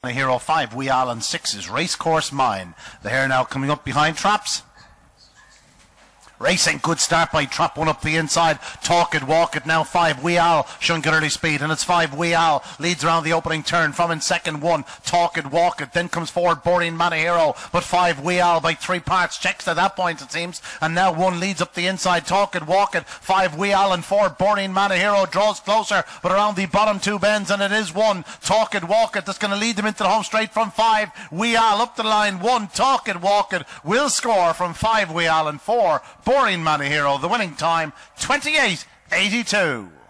Hero 5, Wee Allen 6 is Racecourse Mine. The hare now coming up behind Traps. Racing, good start by Trap, one up the inside. Talk It, Walk It, now 5, Wee Al, showing good early speed, and it's 5, Wee Al, leads around the opening turn, from in second 1, Talk It, Walk It, then comes forward Borean Manahero, but 5, Wee Al by 3 parts, checks at that point it seems, and now 1 leads up the inside, Talk It, Walk It, 5, Wee Al, and 4, Borean Manahero draws closer, but around the bottom 2 bends, and it is 1, Talk It, Walk It, that's going to lead them into the home straight from 5, Wee Al up the line, 1, Talk It, Walk It, will score from 5, Wee Al, and 4, Borean Manahero. The winning time, 28.82.